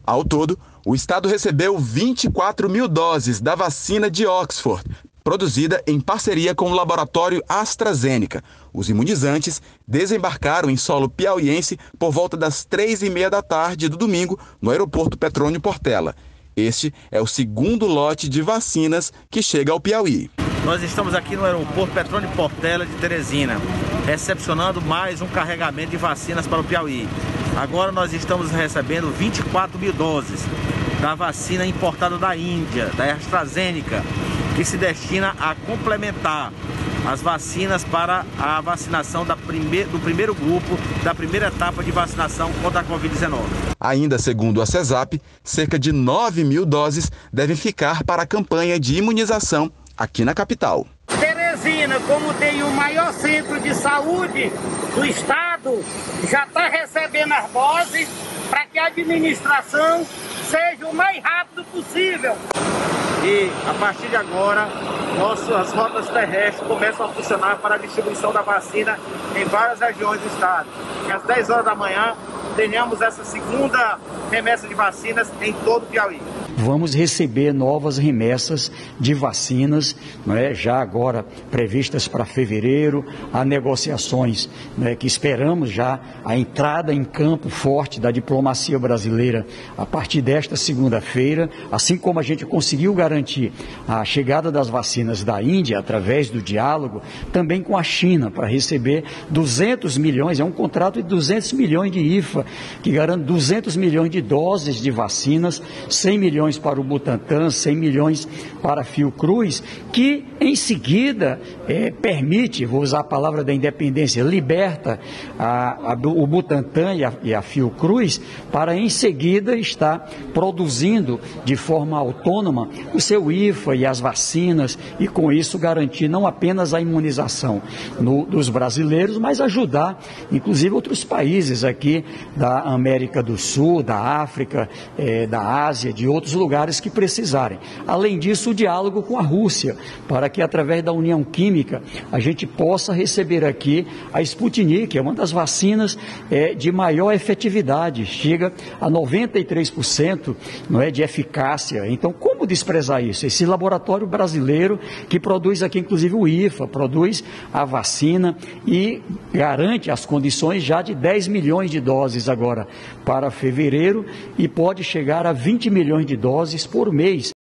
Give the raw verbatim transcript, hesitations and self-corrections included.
Ao todo, o estado recebeu vinte e quatro mil doses da vacina de Oxford, produzida em parceria com o laboratório AstraZeneca. Os imunizantes desembarcaram em solo piauiense por volta das três e meia da tarde do domingo no aeroporto Petrônio Portela. Este é o segundo lote de vacinas que chega ao Piauí. Nós estamos aqui no aeroporto Petrônio Portela de Teresina, recepcionando mais um carregamento de vacinas para o Piauí. Agora nós estamos recebendo vinte e quatro mil doses da vacina importada da Índia, da AstraZeneca, que se destina a complementar as vacinas para a vacinação da prime... do primeiro grupo, da primeira etapa de vacinação contra a covid dezenove. Ainda segundo a CESAP, cerca de nove mil doses devem ficar para a campanha de imunização aqui na capital. Teresina, como tem o maior centro de saúde do estado, já está recebendo as doses para que a administração seja o mais rápido possível. E a partir de agora, nossas rotas terrestres começam a funcionar para a distribuição da vacina em várias regiões do estado. E às dez horas da manhã, tenhamos essa segunda remessa de vacinas em todo o Piauí. Vamos receber novas remessas de vacinas, não é, já agora previstas para fevereiro. Há negociações, não é, que esperamos já a entrada em campo forte da diplomacia brasileira a partir desta segunda-feira, assim como a gente conseguiu garantir a chegada das vacinas da Índia através do diálogo, também com a China, para receber duzentos milhões, é um contrato de duzentos milhões de I F A, que garante duzentos milhões de doses de vacinas, cem milhões para o Butantan, cem milhões para a Fiocruz, que em seguida é, permite, vou usar a palavra da independência, liberta a, a, o Butantan e a, e a Fiocruz para em seguida estar produzindo de forma autônoma o seu I F A e as vacinas e com isso garantir não apenas a imunização no, dos brasileiros, mas ajudar inclusive outros países aqui da América do Sul, da África, é, da Ásia, de outros lugares que precisarem. Além disso, o diálogo com a Rússia, para que através da União Química a gente possa receber aqui a Sputnik, que é uma das vacinas é, de maior efetividade, chega a noventa e três por cento, não é, de eficácia. Então, como desprezar isso? Esse laboratório brasileiro que produz aqui, inclusive o I F A, produz a vacina e garante as condições já de dez milhões de doses agora para fevereiro e pode chegar a vinte milhões de doses por mês.